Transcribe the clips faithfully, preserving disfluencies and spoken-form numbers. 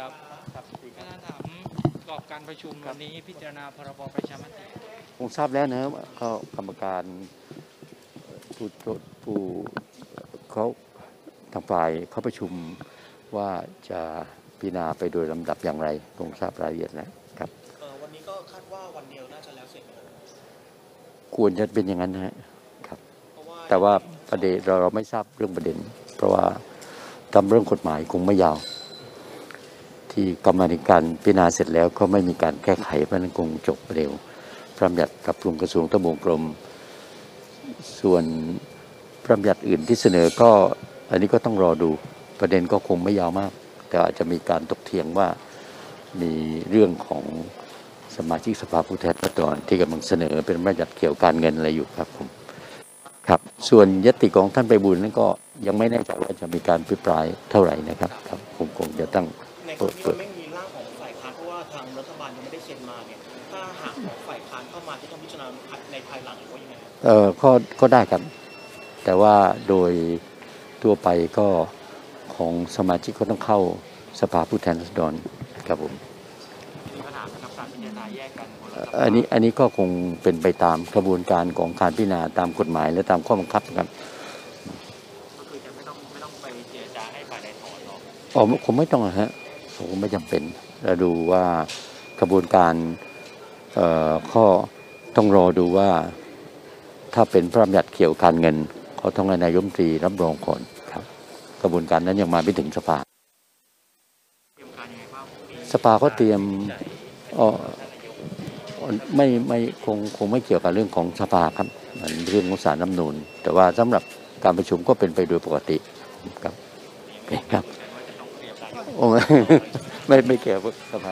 ครับครับก็ถามประกอบการประชุมวันนี้พิจารณาพรบประชามติคงทราบแล้วนะครับก็กรรมการผู้ผู้เขาทางฝ่ายเขาประชุมว่าจะพิจารณาไปโดยลำดับอย่างไรคงทราบรายละเอียดแล้วครับวันนี้ก็คาดว่าวันเดียวน่าจะแล้วเสร็จครับควรจะเป็นอย่างนั้นนะครับแต่ว่าประเด็นเราเราไม่ทราบเรื่องประเด็นเพราะว่าทำเรื่องกฎหมายคงไม่ยาวที่กรรมการพิจารณาเสร็จแล้วก็ไม่มีการแก้ไขเพราะนั้นคงจบเร็วพระบัญญัติปรับปรุงกระทรวงทบวงกรมส่วนพระบัญญัติอื่นที่เสนอก็อันนี้ก็ต้องรอดูประเด็นก็คงไม่ยาวมากแต่อาจจะมีการตกเถียงว่ามีเรื่องของสมาชิกสภาผู้แทนราษฎรที่กำลังเสนอเป็นพระบัญญัติเกี่ยวกับการเงินอะไรอยู่ครับผมครับส่วนยติของท่านไพบูลย์นั้นก็ยังไม่แน่ใจว่าจะมีการพิปรายเท่าไหร่นะครับครับผมคงจะตั้งในกรณีไม่มีร่างของฝ่ายค้านเพราะว่าทางรัฐบาลยังไม่ได้เซ็นมาเนี่ยถ้าหากของฝ่ายค้านเข้ามาจะต้องพิจารณาในภายหลังหรือว่ายังไงเออก็ก็ได้ครับแต่ว่าโดยทั่วไปก็ของสมาชิกก็ต้องเข้าสภาผู้แทนราษฎรครับผมอันนี้อันนี้ก็คงเป็นไปตามกระบวนการของการพิจารณาตามกฎหมายและตามข้อบังคับครับก็คือจะไม่ต้องไม่ต้องไปเจรจาให้ฝ่ายใดถอนหรอกอ๋อผมไม่ต้องฮะผมไม่จำเป็นเราดูว่ากระบวนการเอ่อข้อต้องรอดูว่าถ้าเป็นพระบัญญัติเกี่ยวกับการเงินเขาต้องให้นายกรัฐมนตรีรับรองก่อนครับกระบวนการนั้นยังมาไม่ถึงสภาสภาเขาเตรียมอ๋อไม่ไม่คงคงไม่เกี่ยวกับเรื่องของสภาครับมันเรื่องของศาลรัฐธรรมนูญแต่ว่าสำหรับการประชุมก็เป็นไปโดยปกติครับครับโอ้ไม่ไม่เกี่ยวกับสภา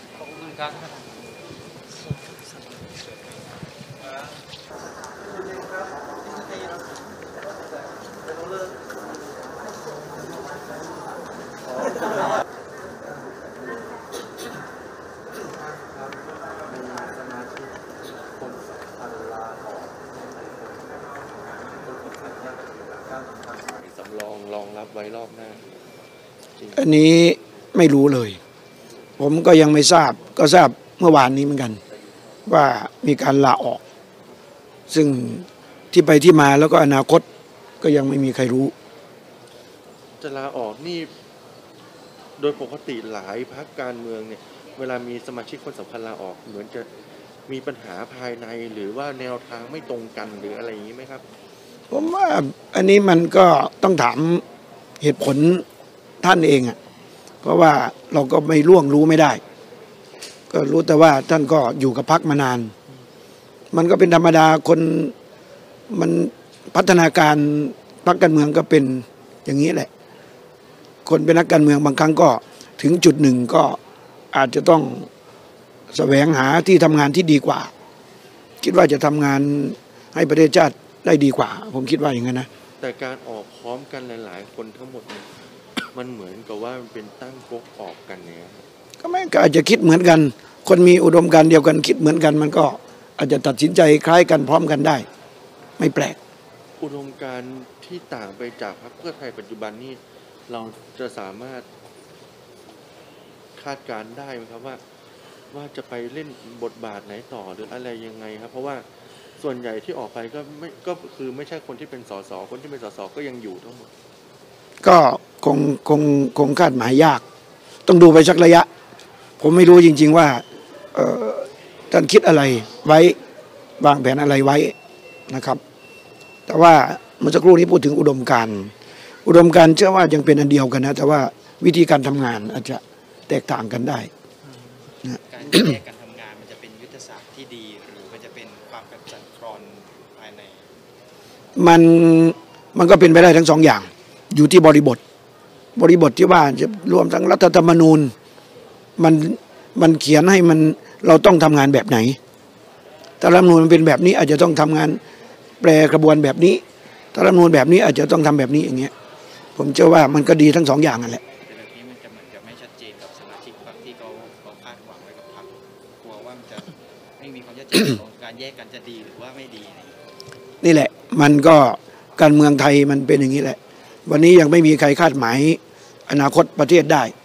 สำรองรองรับไว้รอบหน้าอันนี้ไม่รู้เลยผมก็ยังไม่ทราบก็ทราบเมื่อวานนี้เหมือนกันว่ามีการลาออกซึ่งที่ไปที่มาแล้วก็อนาคตก็ยังไม่มีใครรู้จะลาออกนี่โดยปกติหลายพรรคการเมืองเนี่ยเวลามีสมาชิกคนสำคัญลาออกเหมือนจะมีปัญหาภายในหรือว่าแนวทางไม่ตรงกันหรืออะไรอย่างนี้ไหมครับผมว่าอันนี้มันก็ต้องถามเหตุผลท่านเองอ่ะเพราะว่าเราก็ไม่ล่วงรู้ไม่ได้ก็รู้แต่ว่าท่านก็อยู่กับพรรคมานานมันก็เป็นธรรมดาคนมันพัฒนาการพรรคการเมืองก็เป็นอย่างนี้แหละคนเป็นนักการเมืองบางครั้งก็ถึงจุดหนึ่งก็อาจจะต้องแสวงหาที่ทำงานที่ดีกว่าคิดว่าจะทำงานให้ประเทศชาติได้ดีกว่าผมคิดว่าอย่างนั้นนะแต่การออกพร้อมกันหลายๆคนทั้งหมดเนี่ยมันเหมือนกับว่ามันเป็นตั้งก๊กออกกันเนี่ยก็ไม่ก็อาจจะคิดเหมือนกันคนมีอุดมการณ์เดียวกันคิดเหมือนกันมันก็อาจจะตัดสินใจคล้ายกันพร้อมกันได้ไม่แปลกอุดมการณ์ที่ต่างไปจากพรรคเพื่อไทยปัจจุบันนี้เราจะสามารถคาดการณ์ได้ไหมครับว่าว่าจะไปเล่นบทบาทไหนต่อหรืออะไรยังไงครับเพราะว่าส่วนใหญ่ที่ออกไปก็ไม่ก็คือไม่ใช่คนที่เป็นสสคนที่เป็นสสก็ยังอยู่ทั้งหมดก็คงคงคงคาดหมายยากต้องดูไปสักระยะผมไม่รู้จริงๆว่าท่านคิดอะไรไว้วางแผนอะไรไว้นะครับแต่ว่าเมื่อสักครู่นี้พูดถึงอุดมการณ์อุดมการณ์เชื่อว่ายังเป็นอันเดียวกันนะแต่ว่าวิธีการทำงานอาจจะแตกต่างกันได้นะการแยกการทำงานมันจะเป็นยุทธศาสตร์ที่ดีหรือมันจะเป็นความกันสั่นคลอนภายในมันมันก็เป็นไปได้ทั้งสองอย่างอยู่ที่บริบทบริบทที่ว่าจะรวมทั้งรัฐธรรมนูญมันมันเขียนให้มันเราต้องทำงานแบบไหนถ้ารัฐธรรมนูญมันเป็นแบบนี้อาจจะต้องทำงานแปรกระบวนแบบนี้ถ้ารัฐธรรมนูญแบบนี้อาจจะต้องทำแบบนี้อย่างเงี้ยผมเชื่อว่ามันก็ดีทั้งสองอย่างนั่นแหละแต่แบบนี้มันจะเหมือนจะไม่ชัดเจนกับสมาชิกพรรคที่เขาเขาคาดหวังไว้กับพรรคกลัวว่ามันจะไม่มีความชัดเจนของการแยกกันจะดีหรือว่าไม่ดีนี่แหละมันก็การเมืองไทยมันเป็นอย่างนี้แหละวันนี้ยังไม่มีใครคาดหมายอนาคตประเทศได้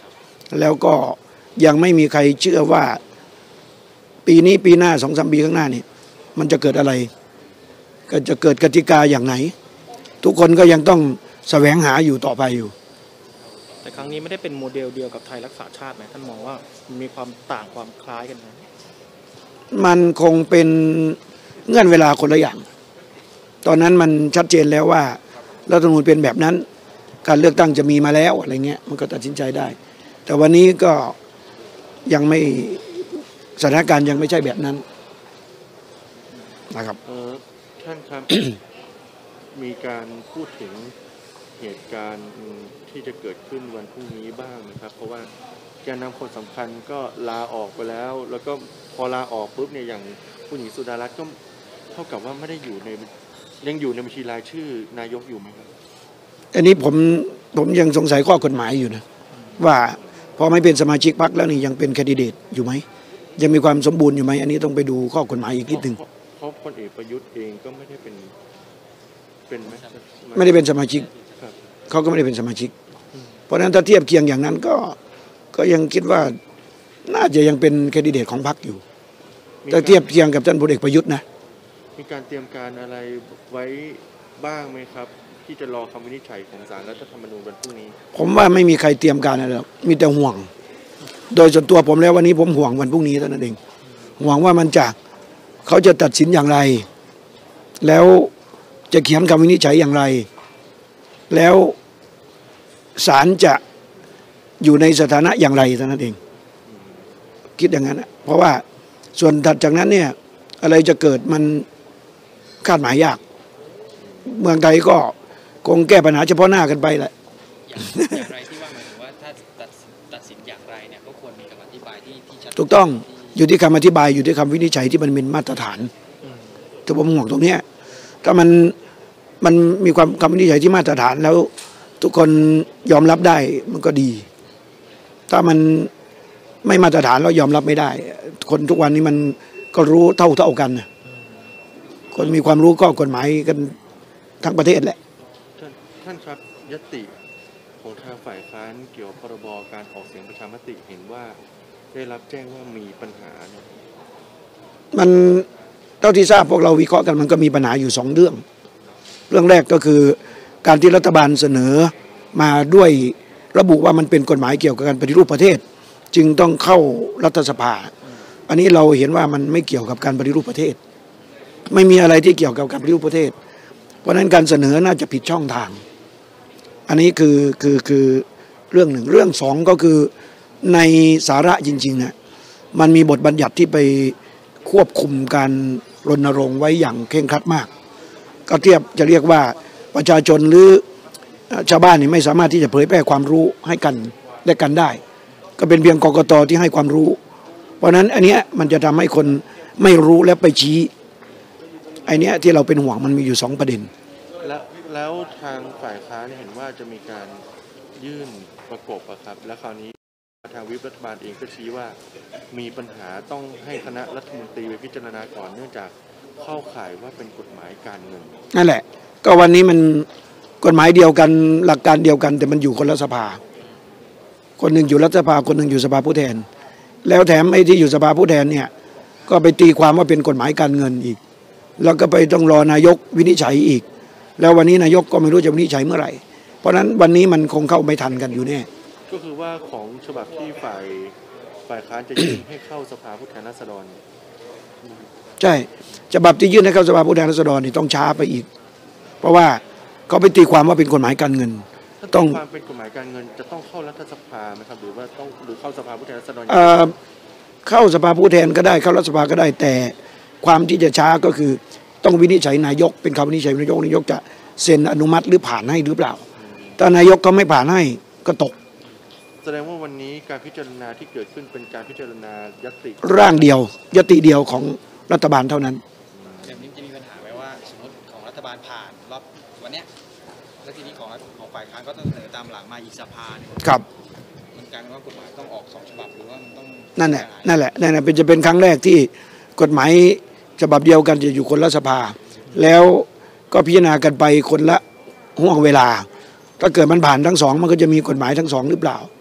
แล้วก็ยังไม่มีใครเชื่อว่าปีนี้ปีหน้าสองสามปีข้างหน้านี่มันจะเกิดอะไรก็จะเกิดกติกาอย่างไหนทุกคนก็ยังต้องแสวงหาอยู่ต่อไปอยู่แต่ครั้งนี้ไม่ได้เป็นโมเดลเดียวกับไทยรักษาชาติไหมท่านมองว่ามันมีความต่างความคล้ายกันไหมมันคงเป็นเงื่อนเวลาคนละอย่างตอนนั้นมันชัดเจนแล้วว่ารัฐธรรมนูญเป็นแบบนั้นการเลือกตั้งจะมีมาแล้วอะไรเงี้ยมันก็ตัดสินใจได้แต่วันนี้ก็ยังไม่สถานการณ์ยังไม่ใช่แบบนั้นนะครับเออท่านครับ มีการพูดถึงเหตุการณ์ที่จะเกิดขึ้นวันพรุ่งนี้บ้างนะครับเพราะว่าแกนนำคนสำคัญก็ลาออกไปแล้วแล้วก็พอลาออกปุ๊บเนี่ยอย่างผู้หญิงสุดารัตน์ก็เท่ากับว่าไม่ได้อยู่ในยังอยู่ในบัญชีรายชื่อนายกอยู่ไหมครับอันนี้ผมผมยังสงสัยข้อกฎหมายอยู่นะว่าพอไม่เป็นสมาชิกพรรคแล้วนี่ยังเป็นแคนดิเดตอยู่ไหมยังมีความสมบูรณ์อยู่ไหมอันนี้ต้องไปดูข้อกฎหมายอีกนิดหนึ่งเพราะพลเอกประยุทธ์เองก็ไม่ได้เป็นเป็นไหมไม่ได้เป็นสมาชิกเขาก็ไม่ได้เป็นสมาชิกเพราะฉะนั้นถ้าเทียบเคียงอย่างนั้นก็ก็ยังคิดว่าน่าจะยังเป็นแคนดิเดตของพรรคอยู่ถ้าเทียบเคียงกับท่านพลเอกประยุทธ์นะมีการเตรียมการอะไรไว้บ้างไหมครับที่จะรอคำวินิจฉัยของศาลรัฐธรรมนูญวันพรุ่งนี้ผมว่าไม่มีใครเตรียมการอะไรหรอกมีแต่ห่วงโดยส่วนตัวผมแล้ววันนี้ผมห่วงวันพรุ่งนี้เท่านั้นเองห่วงว่ามันจะเขาจะตัดสินอย่างไรแล้วจะเขียนคำวินิจฉัยอย่างไรแล้วศาลจะอยู่ในสถานะอย่างไรเท่านั้นเองคิดอย่างนั้นเพราะว่าส่วนถัดจากนั้นเนี่ยอะไรจะเกิดมันคาดหมายยากเมืองไทยก็คงแก้ปัญหาเฉพาะหน้ากันไปแหละอย่างไรที่ว่าหมายถึงว่าถ้าตัดตัดสินอย่างไรเนี่ยก็ควรมีคำอธิบายที่ที่ชัดถูกต้องอยู่ที่คำอธิบายอยู่ที่คำวินิจฉัยที่มันเป็นมาตรฐานถ้าผมห่วงตรงนี้ถ้ามันมันมีความคำวินิจฉัยที่มาตรฐานแล้วทุกคนยอมรับได้มันก็ดี ถ้ามันไม่มาตรฐานแล้วยอมรับไม่ได้คนทุกวันนี้มันก็รู้เท่าเท่ากันนะคนมีความรู้ก็กฎหมายกันทั้งประเทศแหละท่านท่านครับยติของทางฝ่ายค้านเกี่ยวกับพรบการออกเสียงประชามติเห็นว่าได้รับแจ้งว่ามีปัญหาเนี่ยมันเท่าที่ทราบพวกเราวิเคราะห์กันมันก็มีปัญหาอยู่สองเรื่องเรื่องแรกก็คือการที่รัฐบาลเสนอมาด้วยระบุว่ามันเป็นกฎหมายเกี่ยวกับการปฏิรูปประเทศจึงต้องเข้ารัฐสภาอันนี้เราเห็นว่ามันไม่เกี่ยวกับการปฏิรูปประเทศไม่มีอะไรที่เกี่ยวกับการปฏิรูปประเทศเพราะฉะนั้นการเสนอน่าจะผิดช่องทางอันนี้คือคือคือเรื่องหนึ่งเรื่องสองก็คือในสาระจริงๆเนี่ยมันมีบทบัญญัติที่ไปควบคุมการรณรงค์ไว้อย่างเคร่งครัดมากก็เทียบจะเรียกว่าประชาชนหรือชาวบ้านนี่ไม่สามารถที่จะเผยแพร่ความรู้ให้กันและกันได้ก็เป็นเพียงกกต.ที่ให้ความรู้เพราะนั้นอันเนี้ยมันจะทำให้คนไม่รู้และไปชี้ไอเนี้ยที่เราเป็นห่วงมันมีอยู่สองประเด็นแล้วแล้วทางฝ่ายค้านเห็นว่าจะมีการยื่นประกบอะครับและคราวนี้ทางวิปรัฐบาลเองก็ชี้ว่ามีปัญหาต้องให้คณะรัฐมนตรีไปพิจารณาก่อนเนื่องจากเข้าข่ายว่าเป็นกฎหมายการเงินนั่นแหละก็วันนี้มันกฎหมายเดียวกันหลักการเดียวกันแต่มันอยู่คนละสภาคนหนึ่งอยู่รัฐสภาคนหนึ่งอยู่สภาผู้แทนแล้วแถมไอ้ที่อยู่สภาผู้แทนเนี่ยก็ไปตีความว่าเป็นกฎหมายการเงินอีกแล้วก็ไปต้องรอนายกวินิจฉัยอีกแล้ววันนี้นายกก็ไม่รู้จะวินิจฉัยเมื่อไหร่เพราะฉะนั้นวันนี้มันคงเข้าไม่ทันกันอยู่แน่ก็คือว่าของฉบับที่ฝ่ายฝ่ายค้านจะยื่นให้เข้าสภาผู้แทนราษฎรใช่ฉบับที่ยื่นให้เข้าสภาผู้แทนราษฎรนี่ต้องช้าไปอีกเพราะว่าเขาไปตีความว่าเป็นกฎหมายการเงินต้องความเป็นกฎหมายการเงินจะต้องเข้ารัฐสภาไหมครับหรือว่าต้องหรือเข้าสภาผู้แทนราษฎรเข้าสภาผู้แทนก็ได้เข้ารัฐสภาก็ได้แต่ความที่จะช้าก็คือต้องวินิจฉัยนายกเป็นคำวินิจฉัยนายกนายกจะเซ็นอนุมัติหรือผ่านให้หรือเปล่าถ้านายกเขาไม่ผ่านให้ก็ตกแสดงว่าวันนี้การพิจารณาที่เกิดขึ้นเป็นการพิจารณายติร่างเดียวยติเดียวของรัฐบาลเท่านั้นแบบนี้จะมีปัญหาไหมว่าสมมติของรัฐบาลผ่านรอบวันเนี้ยแล้วทีนี้ของของฝ่ายค้านก็ต้องเสนอตามหลังมาอีกสภาเนี่ยครับมันกลายเป็นว่ากฎหมายต้องออกสองฉบับหรือว่ามันต้องนั่นแหละนั่นแหละนั่นแหละเป็นจะเป็นครั้งแรกที่กฎหมายฉบับเดียวกันจะอยู่คนละสภาแล้วก็พิจารณากันไปคนละห่วงเวลาถ้าเกิดมันผ่านทั้งสองมันก็จะมีกฎหมายทั้งสองหรือเปล่า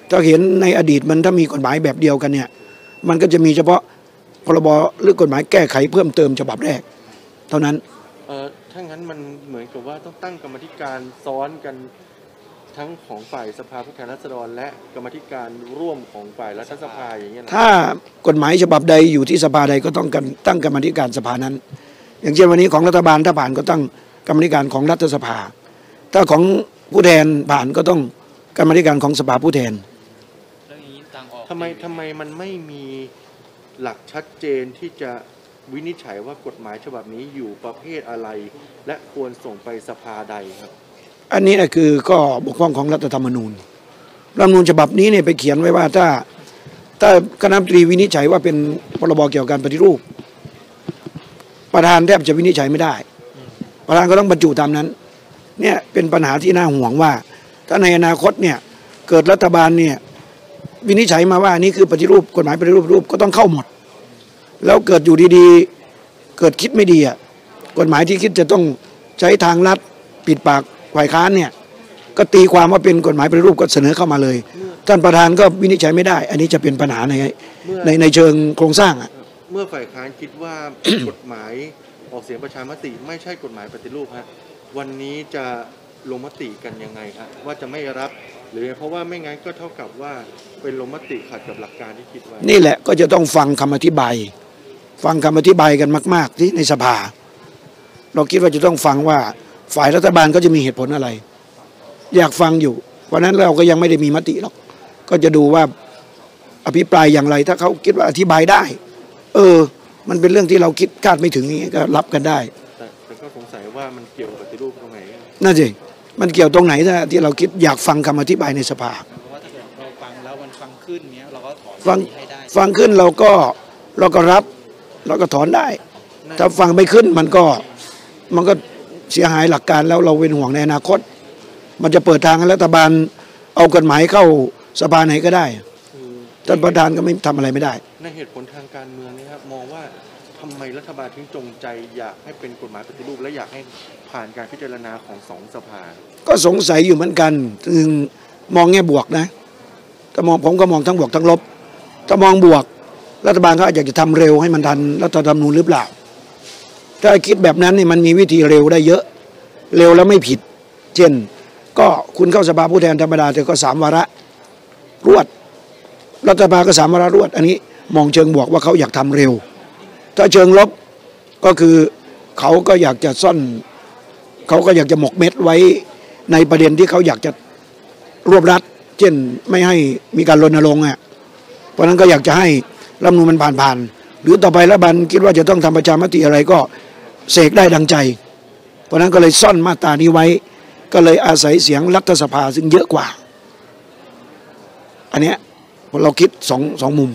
ถ้าเห็นในอดีตมันถ้ามีกฎหมายแบบเดียวกันเนี่ยมันก็จะมีเฉพาะพรบหรือกฎหมายแก้ไขเพิ่มเติมฉบับแรกเท่านั้นเออถ้างั้นมันเหมือนกับว่าต้องตั้งกรรมธิการซ้อนกันทั้งของฝ่ายสภาผู้แทนราษฎรและกรรมธิการร่วมของฝ่ายรัฐสภาอย่างเงี้ยนะถ้ากฎหมายฉบับใดอยู่ที่สภาใดก็ต้องกันตั้งกรรมธิการสภานั้น อย่างเช่นวันนี้ของรัฐบาลถ้าผ่านก็ตั้งกรรมธิการของรัฐสภา ถ้าของผู้แทนผ่านก็ต้องกรรมธิการของสภาผู้แทนเรื่องนี้ทางออกทำไมทำไมมันไม่มีหลักชัดเจนที่จะวินิจฉัยว่ากฎหมายฉบับนี้อยู่ประเภทอะไร และควรส่งไปสภาใดครับอันนี้นะคือก็บกพร่องของรัฐธรรมนูญรัฐธรรมนูญฉบับนี้เนี่ยไปเขียนไว้ว่าถ้าถ้าคณะรัฐมนตรีวินิจฉัยว่าเป็นพรบเกี่ยวกับการปฏิรูปประธานแทบจะวินิจฉัยไม่ได้ประธานก็ต้องบรรจุตามนั้นเนี่ยเป็นปัญหาที่น่าห่วงว่าถ้าในอนาคตเนี่ยเกิดรัฐบาลเนี่ยวินิจฉัยมาว่านี่คือปฏิรูปกฎหมายปฏิรูปรูปก็ต้องเข้าหมดแล้วเกิดอยู่ดีๆเกิดคิดไม่ดีอ่ะกฎหมายที่คิดจะต้องใช้ทางลัดปิดปากฝ่ายค้านเนี่ยก็ตีความว่าเป็นกฎหมายปฏิรูปก็เสนอเข้ามาเลยท่านประธานก็วินิจฉัยไม่ได้ อันนี้จะเป็นปัญหาในในในเชิงโครงสร้างอ่ะเมื่อฝ่ายค้านคิดว่า กฎหมายออกเสียงประชามติไม่ใช่กฎหมายปฏิรูปฮะวันนี้จะลงมติกันยังไงฮะว่าจะไม่รับหรือเพราะว่าไม่งั้นก็เท่ากับว่าเป็นลงมติขัดกับหลักการที่คิดไว้นี่แหละก็จะต้องฟังคำอธิบายฟังคำอธิบายกันมากๆที่ในสภาเราคิดว่าจะต้องฟังว่าฝ่ายรัฐบาลก็จะมีเหตุผลอะไรอยากฟังอยู่เพราะนั้นเราก็ยังไม่ได้มีมติหรอกก็จะดูว่าอภิปรายอย่างไรถ้าเขาคิดว่าอธิบายได้เออมันเป็นเรื่องที่เราคิดคาดไม่ถึงนี้ก็รับกันได้แต่แต่ก็สงสัยว่ามันเกี่ยวกับปฏิรูปตรงไหนนั่นสิมันเกี่ยวตรงไหนที่เราคิดอยากฟังคำอธิบายในสภาเพราะว่าถ้าเกิดเราฟังแล้วมันฟังขึ้นเนี้ยเราก็ถอนฟังให้ได้ฟังขึ้นเราก็เราก็รับเราก็ถอนได้ถ้าฟังไม่ขึ้นมันก็มันก็เสียหายหลักการแล้วเราเป็นห่วงในอนาคตมันจะเปิดทางให้รัฐบาลเอากฎหมายเข้าสภาไหนก็ได้ท่านประธานก็ไม่ทำอะไรไม่ได้ในเหตุผลทางการเมืองนี่ครับมองว่าทำไมรัฐบาลถึงจงใจอยากให้เป็นกฎหมายปฏิรูปและอยากให้ผ่านการพิจารณาของสองสภาก็สงสัยอยู่เหมือนกันถึงมองแง่บวกนะถ้ามองผมก็มองทั้งบวกทั้งลบถ้ามองบวกรัฐบาลเขาอยากจะทำเร็วให้มันทันรัฐธรรมนูญหรือเปล่าถ้าคิดแบบนั้นนี่มันมีวิธีเร็วได้เยอะเร็วแล้วไม่ผิดเช่นก็คุณเข้าสภาผู้แทนธรรมดาแต่ก็สามวาระรวดรัฐบาลก็สามวาระรวดอันนี้มองเชิงบวกว่าเขาอยากทำเร็วถ้าเชิงลบก็คือเขาก็อยากจะซ่อนเขาก็อยากจะหมกเม็ดไว้ในประเด็นที่เขาอยากจะรวบรัดเช่นไม่ให้มีการรณรงค์อ่ะเพราะนั้นก็อยากจะให้รัฐธรรมนูญมันผ่านๆหรือต่อไปรัฐบาลคิดว่าจะต้องทำประชามติอะไรก็เสกได้ดังใจเพราะนั้นก็เลยซ่อนมาตรานี้ไว้ก็เลยอาศัยเสียงรัฐสภาซึ่งเยอะกว่าอันเนี้ยเราคิดสองสองมุม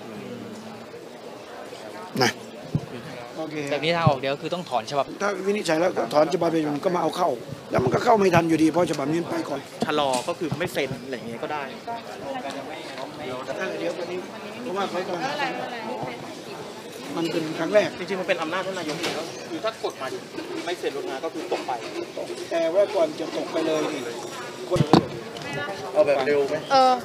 นะแบบนี้ทางออกเดียวคือต้องถอนฉบับถ้าวินิจฉัยแล้วถอนฉบับไปมันก็มาเอาเข้าแล้วมันก็เข้าไม่ทันอยู่ดีเพราะฉบับนี้ไปก่อนชะลอก็คือไม่เซ็นอะไรอย่างเงี้ยก็ได้เดี๋ยววันนี้เพราะว่าเขาต้องมันเป็นครั้งแรกจริงๆมันเป็นอำนาจท่านนายกแล้วคือถ้ากฎหมายไม่เซ็นลงมาก็คือตกไปแต่ว่าก่อนจะตกไปเลยนี่คนเอาแบบเร็วไหมเออ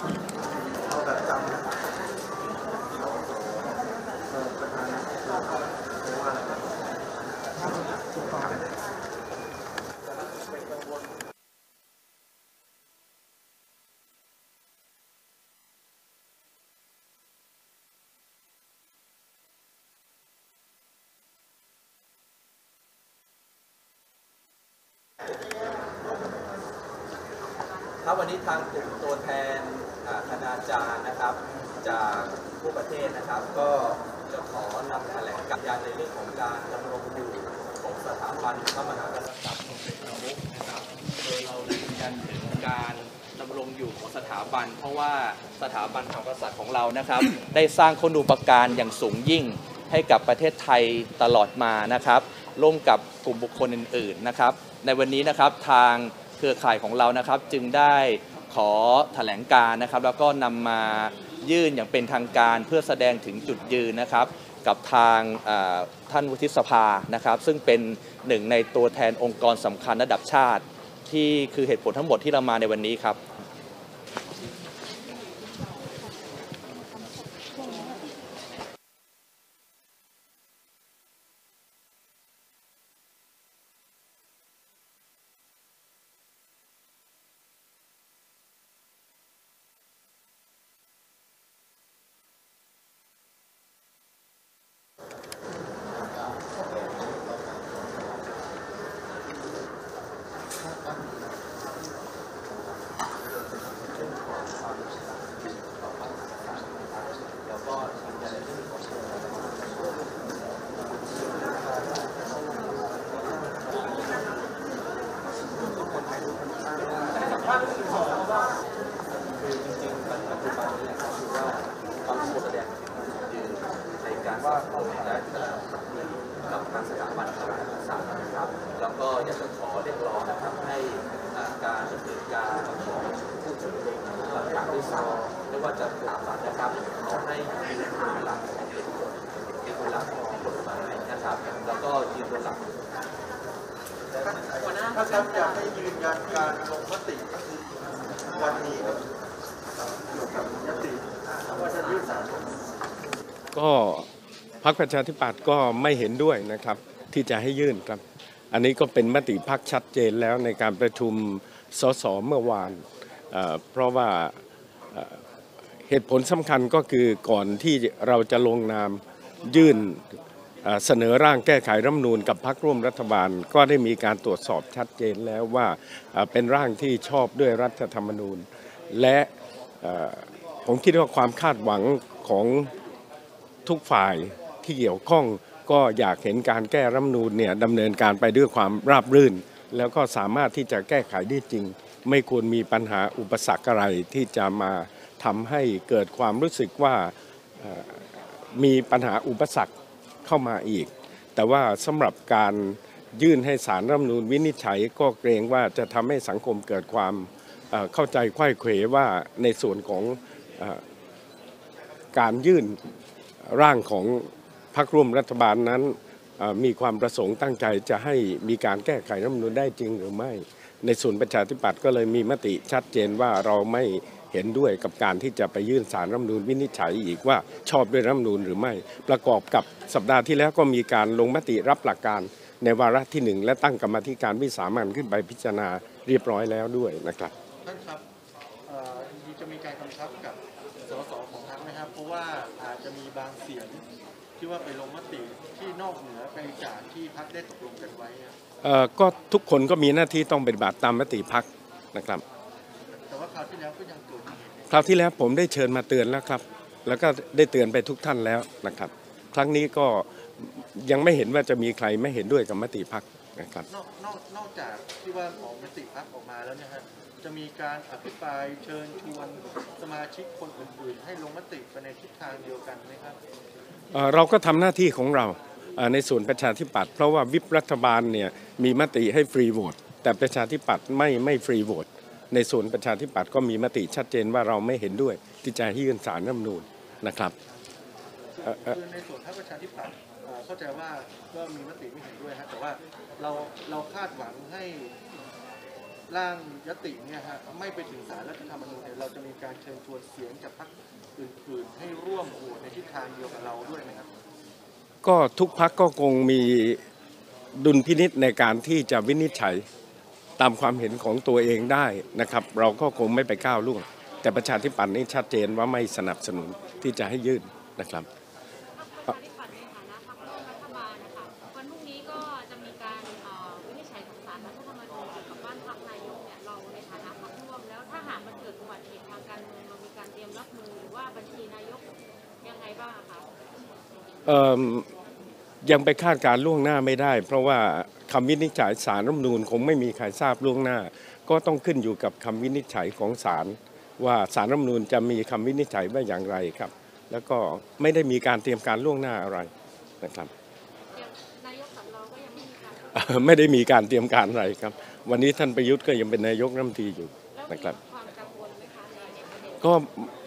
ครับวันนี้ทางกลุ่มตัวแทนคณาจารย์นะครับจากทั่วประเทศนะครับก็จะขอนำแถลงการในเรื่องของการดำรงอยู่ของสถาบันพระมหากษัตริย์ทรงเป็นประมุขนะครับโดยเรายืนยันถึงการดำรงอยู่ของสถาบันเพราะว่าสถาบันพระมหากษัตริย์ของเรานะครับได้สร้างคุณูปการอย่างสูงยิ่งให้กับประเทศไทยตลอดมานะครับร่วมกับกลุ่มบุคคลอื่นๆนะครับในวันนี้นะครับทางเครือข่ายของเรานะครับจึงได้ขอแถลงการนะครับแล้วก็นำมายื่นอย่างเป็นทางการเพื่อแสดงถึงจุดยืนนะครับกับทางท่านวุฒิสภานะครับซึ่งเป็นหนึ่งในตัวแทนองค์กรสำคัญระดับชาติที่คือเหตุผลทั้งหมดที่เรามาในวันนี้ครับยืนยันในเรื่องของคือจริงๆปัจจุบันนี้นะครับคือว่าความแสดงยืนในการว่าเข้าและกับทางสถาบันพระมหากษัตริย์นะครับแล้วก็อยากจะขอเรียกร้องนะครับให้การดำเนินการของผู้ชุมนุมต่างๆด้วยซ้ำไม่ว่าจะสถาบันนะครับขอให้ยืนบนหลักของเหตุผลยืนบนหลักของกฎหมายนะครับแล้วก็ยืนบนหลักถ้าท่านอยากให้ยืนยันการลงมติก็คือวันนี้ครับเกี่ยวกับยติว่าจะยื่นศาลก็พรรคประชาธิปัตย์ก็ไม่เห็นด้วยนะครับที่จะให้ยื่นครับอันนี้ก็เป็นมติพรรคชัดเจนแล้วในการประชุมสสเมื่อวานเอ่อเพราะว่าเอ่อเหตุผลสำคัญก็คือก่อนที่เราจะลงนามยื่นเอ่อเสนอร่างแก้ไขรัฐธรรมนูญกับพรรคร่วมรัฐบาลก็ได้มีการตรวจสอบชัดเจนแล้วว่าเอ่อเป็นร่างที่ชอบด้วยรัฐธรรมนูญและเอ่อผมคิดว่าความคาดหวังของทุกฝ่ายที่เกี่ยวข้องก็อยากเห็นการแก้รัฐธรรมนูญเนี่ยดำเนินการไปด้วยความราบรื่นแล้วก็สามารถที่จะแก้ไขได้จริงไม่ควรมีปัญหาอุปสรรคอะไรที่จะมาทำให้เกิดความรู้สึกว่ามีปัญหาอุปสรรคเข้ามาอีกแต่ว่าสำหรับการยื่นให้ศาลรัฐธรรมนูญวินิจฉัยก็เกรงว่าจะทำให้สังคมเกิดความเข้าใจไขว้เขวว่าในส่วนของการยื่นร่างของพรรคร่วมรัฐบาลนั้นมีความประสงค์ตั้งใจจะให้มีการแก้ไขรัฐธรรมนูญได้จริงหรือไม่ในส่วนประชาธิปัตย์ก็เลยมีมติชัดเจนว่าเราไม่เห็นด้วยกับการที่จะไปยื่นศาลรัฐธรรมนูญวินิจฉัยอีกว่าชอบด้วยรัฐธรรมนูญหรือไม่ประกอบกับสัปดาห์ที่แล้วก็มีการลงมติรับหลักการในวาระที่หนึ่งและตั้งกรรมธิการวิสามัญขึ้นไปพิจารณาเรียบร้อยแล้วด้วยนะครับท่านครับจะมีการกำชับกับสสของพรรคไหมครับเพราะว่าอาจจะมีบางเสียงที่ว่าไปลงมติที่นอกเหนือไปจากที่พรรคได้ตกลงกันไว้เอ่อก็ทุกคนก็มีหน้าที่ต้องปฏิบัติตามมติพรรคนะครับแต่ว่าคราวที่แล้วก็ยังเกิดเหตุคราวที่แล้วผมได้เชิญมาเตือนแล้วครับแล้วก็ได้เตือนไปทุกท่านแล้วนะครับครั้งนี้ก็ยังไม่เห็นว่าจะมีใครไม่เห็นด้วยกับมติพรรคนะครับนอกนอกนอกจากที่ว่าออกมติพรรคออกมาแล้วเนี่ยฮะจะมีการอภิปรายเชิญชวนสมาชิกคนอื่นๆให้ลงมติไปในทิศทางเดียวกันไหมครับเราก็ทำหน้าที่ของเราในส่วนประชาธิปัตย์เพราะว่าวิปรัฐบาลเนี่ยมีมติให้ฟรีโหวตแต่ประชาธิปัตย์ไม่ไม่ฟรีโหวตในส่วนประชาธิปัตย์ก็มีมติชัดเจนว่าเราไม่เห็นด้วยที่จะยื่นศาลรัฐธรรมนูญนะครับคือในส่วนพรรคประชาธิปัตย์เข้าใจว่าก็มีมติไม่เห็นด้วยฮะแต่ว่าเราเราคาดหวังให้ร่างยติเนี่ยฮะไม่ไปถึงศาลรัฐธรรมนูญเนี่ยเราจะมีการเชิญชวนเสียงจากพรรคอื่นๆให้ร่วมโหวตในทิศทางเดียวกับเราด้วยนะครับก็ทุกพรรคก็คงมีดุลพินิจในการที่จะวินิจฉัยตามความเห็นของตัวเองได้นะครับเราก็คงไม่ไปก้าวล่วงแต่ประชาธิปัตย์นี่ชัดเจนว่าไม่สนับสนุนที่จะให้ยื่นนะครับประชาธิปัตย์ในฐานะพรรคร่วมรัฐบาลนะคะวันพรุ่งนี้ก็จะมีการวินิจฉัยของศาลรัฐธรรมนูญเกี่ยวกับบ้านพักนายกเนี่ยเราในฐานะพรรคร่วมแล้วถ้าหากมันเกิดอุบัติเหตุทางการเมืองเรามีการเตรียมรับมือหรือว่าบัญชีนายกยังไงบ้างคะยังไปคาดการล่วงหน้าไม่ได้เพราะว่าคำวินิจฉัยศาลรัฐธรรมนูญคงไม่มีใครทราบล่วงหน้าก็ต้องขึ้นอยู่กับคำวินิจฉัยของศาลว่าศาลรัฐธรรมนูญจะมีคำวินิจฉัยว่าอย่างไรครับแล้วก็ไม่ได้มีการเตรียมการล่วงหน้าอะไรนะครับนายกสำรองก็ยังไม่มีการไม่ได้มีการเตรียมการอะไรครับวันนี้ท่านประยุทธ์ก็ยังเป็นนายกรัฐมนตรีอยู่นะครับความกังวลไหมคะในประเด็นก็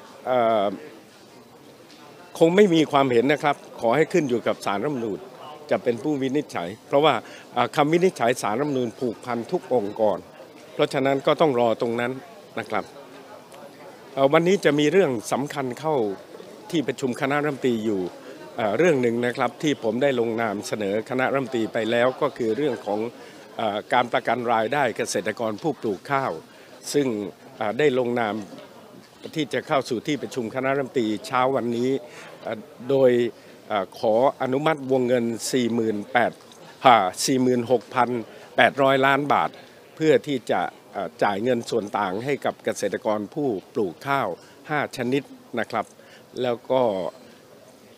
คงไม่มีความเห็นนะครับขอให้ขึ้นอยู่กับศาลรัฐธรรมนูญจะเป็นผู้วินิจฉัยเพราะว่าคำวินิจฉัยศาลรัฐธรรมนูญผูกพันทุกองค์กรเพราะฉะนั้นก็ต้องรอตรงนั้นนะครับวันนี้จะมีเรื่องสำคัญเข้าที่ประชุมคณะรัฐมนตรีอยู่เรื่องหนึ่งนะครับที่ผมได้ลงนามเสนอคณะรัฐมนตรีไปแล้วก็คือเรื่องของการประกันรายได้เกษตรกรผู้ปลูกข้าวซึ่งได้ลงนามที่จะเข้าสู่ที่ประชุมคณะรัฐมนตรีเช้าวันนี้โดยขออนุมัติวงเงิน สี่หมื่นหกพันแปดร้อย ล้านบาทเพื่อที่จะจ่ายเงินส่วนต่างให้กับเกษตรกรผู้ปลูกข้าวห้าชนิดนะครับแล้วก็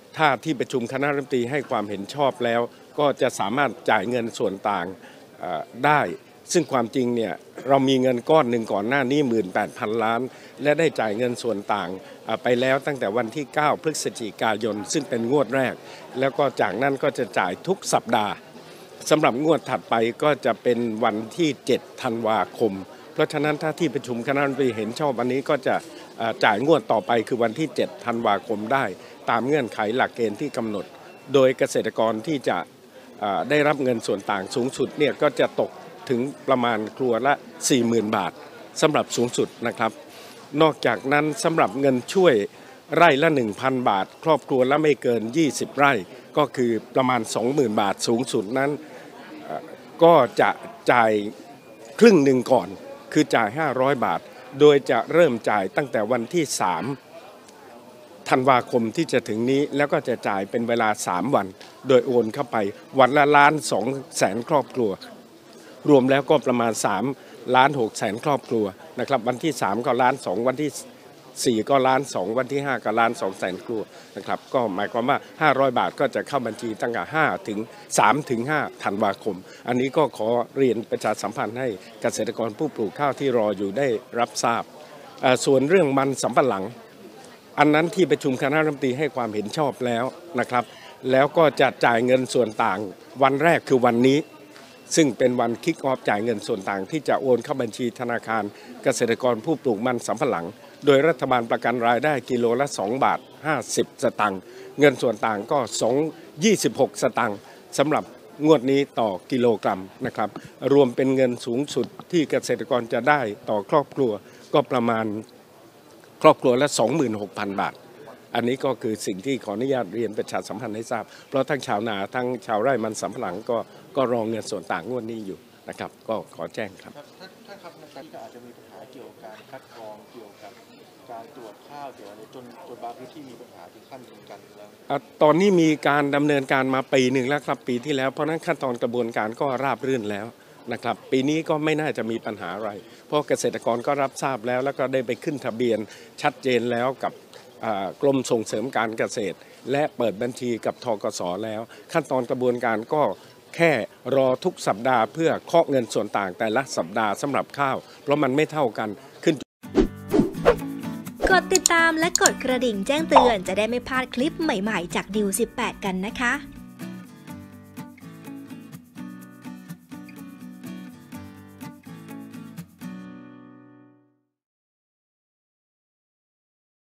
ถ้าที่ประชุมคณะรัฐมนตรีให้ความเห็นชอบแล้วก็จะสามารถจ่ายเงินส่วนต่างได้ซึ่งความจริงเนี่ยเรามีเงินก้อนหนึ่งก่อนหน้านี้ หนึ่งหมื่นแปดพัน ล้านและได้จ่ายเงินส่วนต่างไปแล้วตั้งแต่วันที่เก้าพฤศจิกายนซึ่งเป็นงวดแรกแล้วก็จากนั้นก็จะจ่ายทุกสัปดาห์สำหรับงวดถัดไปก็จะเป็นวันที่เจ็ดธันวาคมเพราะฉะนั้นถ้าที่ประชุมคณะรัฐมนตรีเห็นชอบวันนี้ก็จะจ่ายงวดต่อไปคือวันที่เจ็ดธันวาคมได้ตามเงื่อนไขหลักเกณฑ์ที่กำหนดโดยเกษตรกรที่จะได้รับเงินส่วนต่างสูงสุดเนี่ยก็จะตกถึงประมาณครัวละ สี่หมื่น บาทสำหรับสูงสุดนะครับนอกจากนั้นสำหรับเงินช่วยไร่ละ หนึ่งพัน บาทครอบครัวละไม่เกินยี่สิบไร่ก็คือประมาณ สองหมื่น บาทสูงสุดนั้นก็จะจ่ายครึ่งหนึ่งก่อนคือจ่ายห้าร้อยบาทโดยจะเริ่มจ่ายตั้งแต่วันที่สามธันวาคมที่จะถึงนี้แล้วก็จะจ่ายเป็นเวลาสามวันโดยโอนเข้าไปวันละล้านสองแสนครอบครัวรวมแล้วก็ประมาณสามล้านหกแสนครอบครัวนะครับวันที่สามก็ล้านสองวันที่สี่ก็ล้านสองวันที่ห้าก็ล้านสองแสนครัวนะครับก็หมายความว่าห้าร้อยบาทก็จะเข้าบัญชีตั้งแต่ห้าถึงสามถึงห้าธันวาคมอันนี้ก็ขอเรียนประชาสัมพันธ์ให้เกษตรกรผู้ปลูกข้าวที่รออยู่ได้รับทราบส่วนเรื่องมันสำปะหลังอันนั้นที่ประชุมคณะรัฐมนตรีให้ความเห็นชอบแล้วนะครับแล้วก็จะจ่ายเงินส่วนต่างวันแรกคือวันนี้ซึ่งเป็นวันคิกออฟจ่ายเงินส่วนต่างที่จะโอนเข้าบัญชีธนาคารเกษตรกรผู้ปลูกมันสำปะหลังโดยรัฐบาลประกันรายได้กิโลละสองบาทห้าสิบสตางค์เงินส่วนต่างก็สอง ยี่สิบหกสตางค์สำหรับงวดนี้ต่อกิโลกรัมนะครับรวมเป็นเงินสูงสุดที่เกษตรกรจะได้ต่อครอบครัวก็ประมาณครอบครัวละ สองหมื่นหกพัน บาทอันนี้ก็คือสิ่งที่ขออนุญาตเรียนประชาสัมพันธ์ให้ทราบเพราะทั้งชาวนาทั้งชาวไร่มันสำปะหลังก็ก็รองเงินส่วนต่างงวดนี้อยู่นะครับก็ขอแจ้งครับถ้าครับในการที่อาจจะมีปัญหาเกี่ยวกับการคัดกรองเกี่ยวกับการตรวจข้าวเกี่ยวกับจนจนบางพื้นที่มีปัญหาถึงขั้นยิงกันแล้วตอนนี้มีการดำเนินการมาปีหนึ่งแล้วครับปีที่แล้วเพราะนั้นขั้นตอนกระบวนการก็ราบรื่นแล้วนะครับปีนี้ก็ไม่น่าจะมีปัญหาอะไรเพราะเกษตรกรก็รับทราบแล้วแล้วก็ได้ไปขึ้นทะเบียนชัดเจนแล้วกับกรมส่งเสริมการเกษตรและเปิดบัญชีกับธกส.แล้วขั้นตอนกระบวนการก็แค่รอทุกสัปดาห์เพื่อเคาะเงินส่วนต่างแต่ละสัปดาห์สำหรับข้าวเพราะมันไม่เท่ากันขึ้นกดติดตามและกดกระดิ่งแจ้งเตือนจะได้ไม่พลาดคลิปใหม่ๆจากดิวสิบแปดกันนะคะ